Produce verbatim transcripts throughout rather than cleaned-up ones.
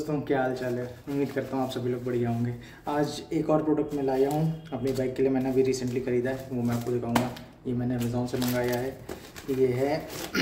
दोस्तों, क्या हाल चाल है। उम्मीद करता हूँ आप सभी लोग बढ़िया होंगे। आज एक और प्रोडक्ट मैं लाया हूँ अपनी बाइक के लिए। मैंने अभी रिसेंटली ख़रीदा है, वो मैं आपको दिखाऊंगा। ये मैंने अमेज़ॉन से मंगाया है। ये है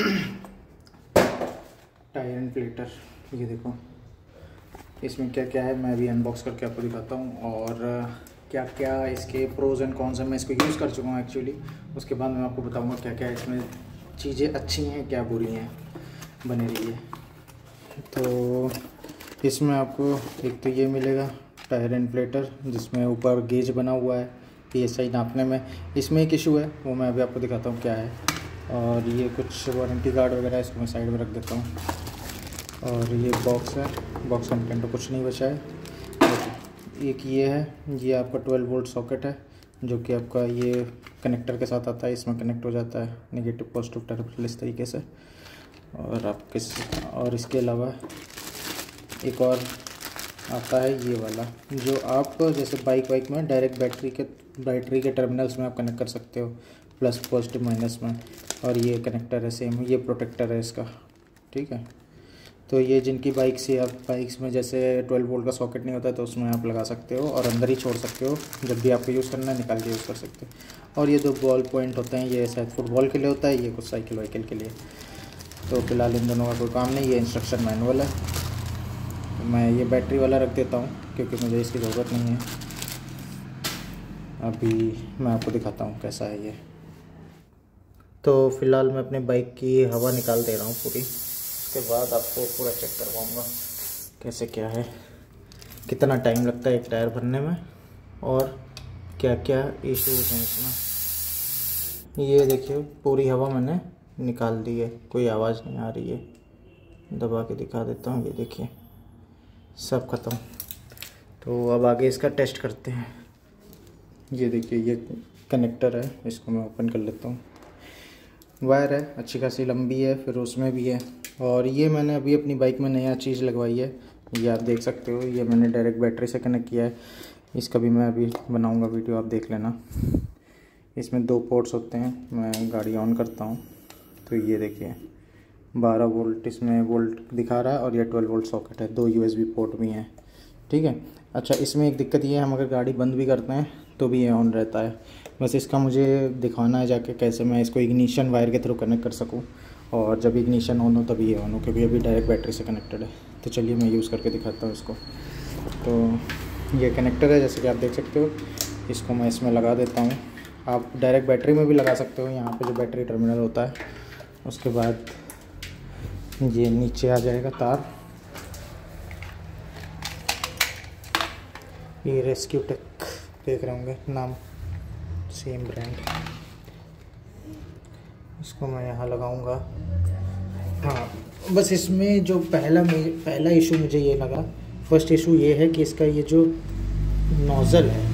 टायर इन्फ्लेटर। ये देखो, इसमें क्या क्या है मैं अभी अनबॉक्स करके आपको दिखाता हूँ, और क्या क्या इसके प्रोज एंड कॉन्स हैं। मैं इसको यूज़ कर चुका हूँ एक्चुअली। उसके बाद मैं आपको बताऊँगा क्या क्या इसमें चीज़ें अच्छी हैं, क्या बुरी हैं। बने रहिए। तो इसमें आपको एक तो ये मिलेगा टायर इन्फ्लेटर, जिसमें ऊपर गेज बना हुआ है पी एस आई नापने में। इसमें एक इशू है, वो मैं अभी आपको दिखाता हूँ क्या है। और ये कुछ वारंटी कार्ड वगैरह है, इसको मैं साइड में रख देता हूँ। और ये बॉक्स है, बॉक्स कंटेंट तो कुछ नहीं बचा है। एक ये है, ये आपका ट्वेल्व वोल्ट सॉकेट है, जो कि आपका ये कनेक्टर के साथ आता है। इसमें कनेक्ट हो जाता है नेगेटिव पॉजिटिव टर्मिनल इस तरीके से। और आप किस और इसके अलावा एक और आता है ये वाला, जो आप जैसे बाइक वाइक में डायरेक्ट बैटरी के बैटरी के टर्मिनल्स में आप कनेक्ट कर सकते हो, प्लस पॉजिटिव माइनस में। और ये कनेक्टर है सेम, ये प्रोटेक्टर है इसका, ठीक है। तो ये जिनकी बाइक से आप बाइक्स में जैसे ट्वेल्व वोल्ट का सॉकेट नहीं होता, तो उसमें आप लगा सकते हो और अंदर ही छोड़ सकते हो। जब भी आपको यूज़ करना है निकाल के यूज़ कर सकते हो। और ये दो बॉल पॉइंट होते हैं, ये शायद फुटबॉल के लिए होता है, ये कुछ साइकिल वाइकिल के लिए। तो फिलहाल इन दोनों का कोई काम नहीं। ये इंस्ट्रक्शन मैनुअल है। तो मैं ये बैटरी वाला रख देता हूँ क्योंकि मुझे इसकी ज़रूरत नहीं है। अभी मैं आपको दिखाता हूँ कैसा है ये। तो फ़िलहाल मैं अपने बाइक की हवा निकाल दे रहा हूँ पूरी। उसके बाद आपको पूरा चेक करवाऊँगा कैसे क्या है, कितना टाइम लगता है एक टायर भरने में, और क्या क्या इश्यूज़ हैं इसमें। ये देखिए, पूरी हवा मैंने निकाल दी है, कोई आवाज़ नहीं आ रही है। दबा के दिखा देता हूँ, ये देखिए सब ख़त्म। तो अब आगे इसका टेस्ट करते हैं। ये देखिए, ये कनेक्टर है, इसको मैं ओपन कर लेता हूँ। वायर है, अच्छी खासी लंबी है, फिर उसमें भी है। और ये मैंने अभी अपनी बाइक में नया चीज़ लगवाई है, ये आप देख सकते हो। ये मैंने डायरेक्ट बैटरी से कनेक्ट किया है। इसका भी मैं अभी बनाऊँगा वीडियो, आप देख लेना। इसमें दो पोर्ट्स होते हैं। मैं गाड़ी ऑन करता हूँ तो ये देखिए बारह वोल्ट इसमें वोल्ट दिखा रहा है, और ये ट्वेल्व वोल्ट सॉकेट है। दो यूएसबी पोर्ट भी हैं, ठीक है। अच्छा, इसमें एक दिक्कत ये है, हम अगर गाड़ी बंद भी करते हैं तो भी ये ऑन रहता है। बस इसका मुझे दिखाना है जाके कैसे मैं इसको इग्निशन वायर के थ्रू कनेक्ट कर सकूँ, और जब इग्निशन ऑन हो तभी ये ऑन हो, क्योंकि अभी डायरेक्ट बैटरी से कनेक्टेड है। तो चलिए मैं यूज़ करके दिखाता हूँ इसको। तो ये कनेक्टर है, जैसे कि आप देख सकते हो। इसको मैं इसमें लगा देता हूँ। आप डायरेक्ट बैटरी में भी लगा सकते हो, यहाँ पे जो बैटरी टर्मिनल होता है। उसके बाद ये नीचे आ जाएगा तार। ये रेस्क्यू टेक देख रहे होंगे नाम, सेम ब्रांड। इसको मैं यहाँ लगाऊंगा। हाँ, बस इसमें जो पहला पहला इशू मुझे ये लगा, फर्स्ट इशू ये है कि इसका ये जो नोज़ल है,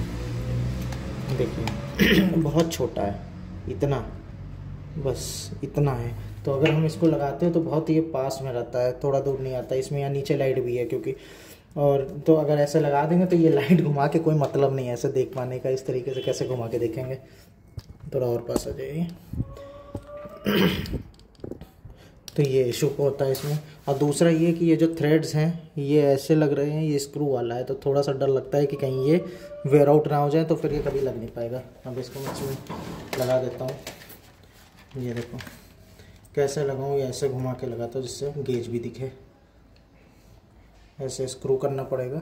देखिए बहुत छोटा है, इतना, बस इतना है। तो अगर हम इसको लगाते हैं तो बहुत ही पास में रहता है, थोड़ा दूर नहीं आता। इसमें यहाँ नीचे लाइट भी है क्योंकि, और तो अगर ऐसे लगा देंगे तो ये लाइट घुमा के कोई मतलब नहीं है ऐसे देख पाने का। इस तरीके से कैसे घुमा के देखेंगे। थोड़ा और पास आ जाइए। तो ये इशू होता है इसमें। और दूसरा ये कि ये जो थ्रेड्स हैं ये ऐसे लग रहे हैं, ये स्क्रू वाला है, तो थोड़ा सा डर लगता है कि कहीं ये वेयर आउट ना हो जाए, तो फिर ये कभी लग नहीं पाएगा। अब इसको मैं इसमें लगा देता हूँ। ये देखो कैसे लगाऊँ, ये ऐसे घुमा के लगाता हूँ जिससे गेज भी दिखे। ऐसे स्क्रू करना पड़ेगा।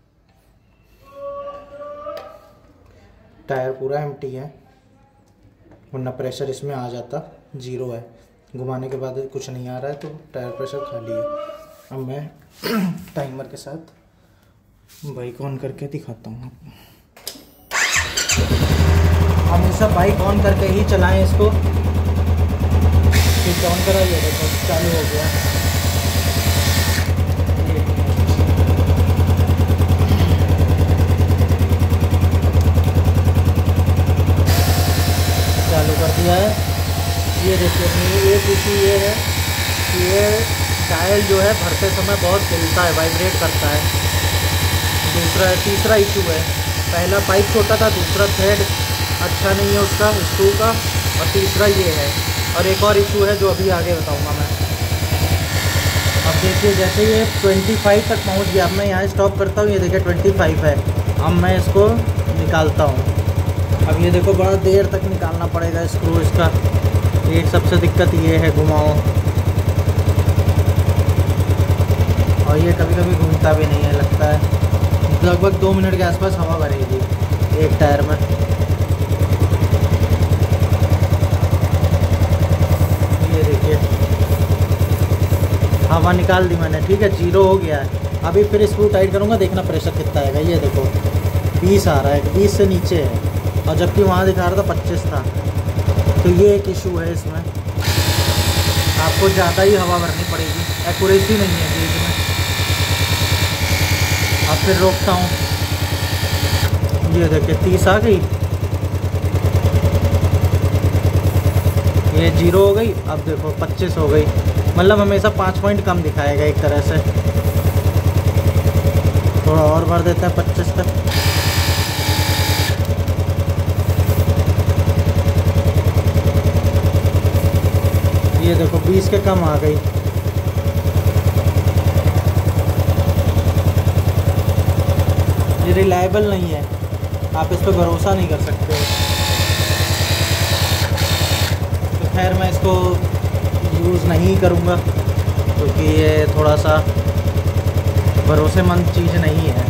टायर पूरा एम्प्टी है, वरना प्रेशर इसमें आ जाता, ज़ीरो है। घुमाने के बाद कुछ नहीं आ रहा है तो टायर प्रेशर खाली है। अब मैं टाइमर के साथ बाइक ऑन करके दिखाता हूँ। हमेशा बाइक ऑन करके ही चलाएं इसको। स्विच ऑन कराइए, देखो चालू हो गया। चालू कर दिया है। ये देखिए, एक इशू ये है कि ये टायर जो है भरते समय बहुत हिलता है, वाइब्रेट करता है। दूसरा तीसरा इशू है, पहला पाइप छोटा था, दूसरा थ्रेड अच्छा नहीं है उसका स्क्रू का, और तीसरा ये है। और एक और इशू है जो अभी आगे बताऊंगा मैं। अब देखिए जैसे ये पच्चीस तक पहुंच गया, अब मैं यहाँ स्टॉप करता हूँ। ये देखिए पच्चीस है। अब मैं इसको निकालता हूँ। अब ये देखो बड़ा देर तक निकालना पड़ेगा स्क्रू इसका, एक सबसे दिक्कत ये है घुमाओ, और ये कभी कभी घूमता भी नहीं है, लगता है लगभग दो मिनट के आसपास हवा भरेगी एक टायर में। ये देखिए हवा निकाल दी मैंने, ठीक है, जीरो हो गया है। अभी फिर स्क्रू टाइट करूँगा, देखना प्रेशर कितना आएगा। ये देखो बीस आ रहा है, बीस से नीचे है, और जबकि वहाँ दिखा रहा था पच्चीस था। तो ये एक इशू है इसमें, आपको ज़्यादा ही हवा भरनी पड़ेगी, एक्यूरेसी नहीं है गेज में। अब फिर रोकता हूँ। ये देखिए तीस आ गई, ये जीरो हो गई। अब देखो पच्चीस हो गई, मतलब हमेशा पाँच पॉइंट कम दिखाएगा एक तरह से। थोड़ा और भर देता है पच्चीस तक। ये देखो बीस के कम आ गई। ये रिलायबल नहीं है, आप इस पर भरोसा नहीं कर सकते हो। तो खैर मैं इसको यूज़ नहीं करूँगा, क्योंकि ये थोड़ा सा भरोसेमंद चीज़ नहीं है।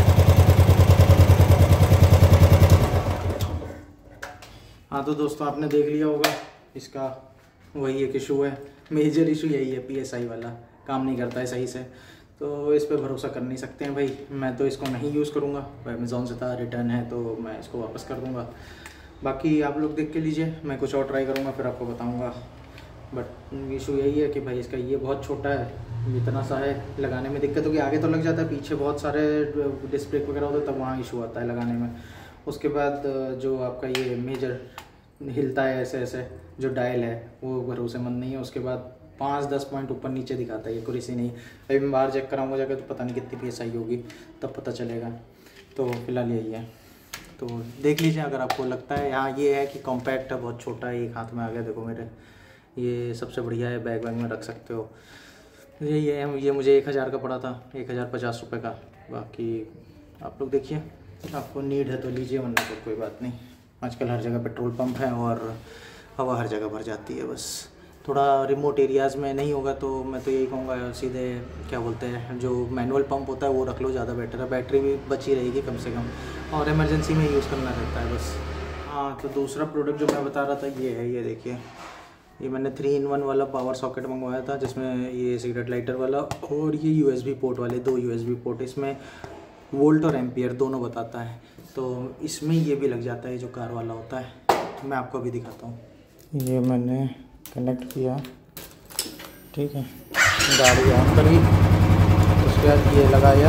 हाँ तो दोस्तों आपने देख लिया होगा, इसका वही एक इशू है, मेजर इशू यही है, पीएसआई वाला काम नहीं करता है सही से। तो इस पे भरोसा कर नहीं सकते हैं भाई। मैं तो इसको नहीं यूज़ करूँगा, अमेज़ॉन से था, रिटर्न है, तो मैं इसको वापस कर दूँगा। बाकी आप लोग देख के लीजिए, मैं कुछ और ट्राई करूँगा फिर आपको बताऊँगा। बट इशू यही है कि भाई इसका ये बहुत छोटा है, इतना सा है, लगाने में दिक्कत होगी। आगे तो लग जाता है, पीछे बहुत सारे डिस्प्ले वगैरह होता है, तब वहाँ इशू आता है लगाने में। उसके बाद जो आपका ये मेजर हिलता है ऐसे ऐसे, जो डायल है वो भरोसेमंद नहीं है। उसके बाद पाँच दस पॉइंट ऊपर नीचे दिखाता है, ये कुरेसी नहीं। अभी मैं बाहर चेक कराऊंगा जाकर, तो पता नहीं कितनी पी एस आई होगी, तब पता चलेगा। तो फिलहाल यही है, तो देख लीजिए अगर आपको लगता है। यहाँ ये है कि कॉम्पैक्ट है, बहुत छोटा है, एक हाथ में आ गया देखो मेरे, ये सबसे बढ़िया है, बैग वैग में रख सकते हो। यही है, ये मुझे एक हज़ार का पड़ा था, एक हज़ार पचास रुपये का। बाकी आप लोग देखिए, आपको नीड है तो लीजिए, वरना तो कोई बात नहीं। आजकल हर जगह पेट्रोल पंप है और हवा हर जगह भर जाती है। बस थोड़ा रिमोट एरियाज़ में नहीं होगा तो मैं तो यही कहूँगा, सीधे क्या बोलते हैं, जो मैनुअल पंप होता है वो रख लो, ज़्यादा बेटर है, बैटरी भी बची रहेगी कम से कम, और इमरजेंसी में यूज़ करना रहता है बस। हाँ तो दूसरा प्रोडक्ट जो मैं बता रहा था ये है, ये देखिए, ये मैंने थ्री इन वन वाला पावर सॉकेट मंगवाया था, जिसमें ये सिगरेट लाइटर वाला और ये यूएसबी पोर्ट वाले दो यूएसबी पोर्ट, इसमें वोल्ट और एम्पियर दोनों बताता है। तो इसमें ये भी लग जाता है जो कार वाला होता है, तो मैं आपको अभी दिखाता हूँ। ये मैंने कनेक्ट किया, ठीक है, गाड़ी ऑन करी, उसके बाद ये लगाया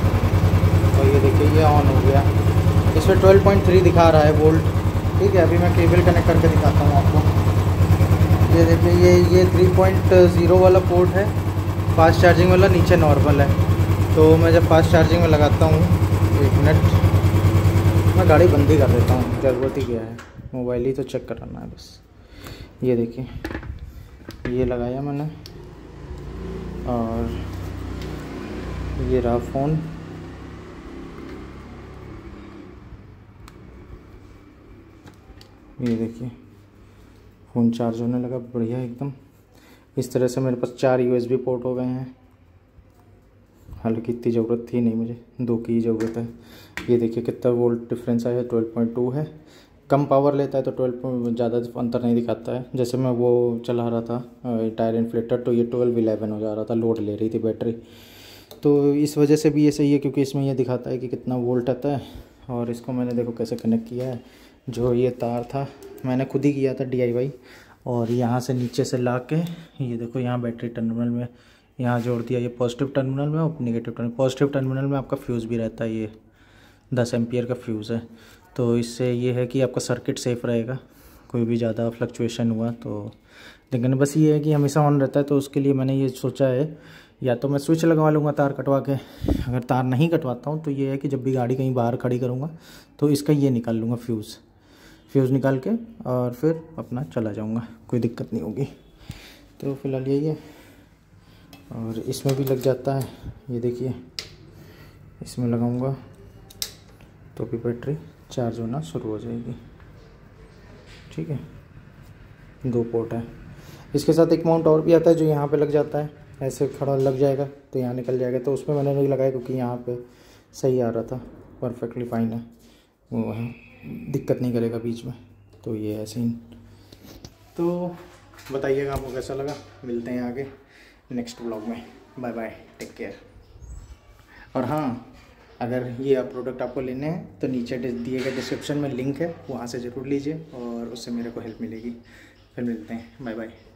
और ये देखिए ये ऑन हो गया। इसमें ट्वेल्व पॉइंट थ्री दिखा रहा है वोल्ट, ठीक है। अभी मैं केबल कनेक्ट करके दिखाता हूँ आपको। ये देखिए ये ये थ्री पॉइंट ज़ीरो वाला पोर्ट है, फास्ट चार्जिंग वाला, नीचे नॉर्मल है। तो मैं जब फास्ट चार्जिंग में लगाता हूँ, एक मिनट मैं गाड़ी बंद ही कर देता हूँ, ज़रूरत ही क्या है, मोबाइल ही तो चेक कराना है बस। ये देखिए ये लगाया मैंने, और ये रहा फ़ोन। ये देखिए फ़ोन चार्ज होने लगा, बढ़िया एकदम। इस तरह से मेरे पास चार यूएसबी पोर्ट हो गए हैं, हालांकि इतनी ज़रूरत थी नहीं, मुझे दो की ज़रूरत है। ये देखिए कितना वोल्ट डिफरेंस आया है, ट्वेल्व पॉइंट टू है। कम पावर लेता है तो ट्वेल्व ज़्यादा अंतर नहीं दिखाता है। जैसे मैं वो चला रहा था टायर इन्फ्लेटर, तो ये ट्वेल्व इलेवन हो जा रहा था, लोड ले रही थी बैटरी। तो इस वजह से भी ये सही है, क्योंकि इसमें ये दिखाता है कि कितना वोल्ट आता है। और इसको मैंने देखो कैसे कनेक्ट किया है, जो ये तार था मैंने खुद ही किया था डी आई वाई, और यहाँ से नीचे से ला के ये देखो यहाँ बैटरी टर्मिनल में यहाँ जोड़ दिया। ये पॉजिटिव टर्मिनल में और नेगेटिव टर्मिनल, पॉजिटिव टर्मिनल में आपका फ्यूज़ भी रहता है, ये दस एम्पियर का फ्यूज़ है। तो इससे ये है कि आपका सर्किट सेफ़ रहेगा, कोई भी ज़्यादा फ्लक्चुएशन हुआ तो। लेकिन बस ये है कि हमेशा ऑन रहता है, तो उसके लिए मैंने ये सोचा है, या तो मैं स्विच लगवा लूँगा तार कटवा के। अगर तार नहीं कटवाता हूँ तो ये है कि जब भी गाड़ी कहीं बाहर खड़ी करूँगा तो इसका ये निकाल लूँगा, फ्यूज़ फ्यूज़ निकाल के, और फिर अपना चला जाऊँगा, कोई दिक्कत नहीं होगी। तो फिलहाल यही है, और इसमें भी लग जाता है, ये देखिए इसमें लगाऊंगा तो भी बैटरी चार्ज होना शुरू हो जाएगी। ठीक है, दो पोर्ट है। इसके साथ एक माउंट और भी आता है जो यहाँ पे लग जाता है, ऐसे खड़ा लग जाएगा तो यहाँ निकल जाएगा, तो उसमें मैंने नहीं लगाया क्योंकि यहाँ पे सही आ रहा था, परफेक्टली फाइन है, वो है दिक्कत नहीं करेगा बीच में। तो ये ऐसे ही, तो बताइएगा आपको कैसा लगा। मिलते हैं आगे नेक्स्ट व्लॉग में। Bye bye, take care. और हाँ, अगर ये आप प्रोडक्ट आपको लेने हैं तो नीचे दिए गए डिस्क्रिप्शन में लिंक है, वहाँ से ज़रूर लीजिए और उससे मेरे को हेल्प मिलेगी। फिर मिलते हैं, बाय बाय।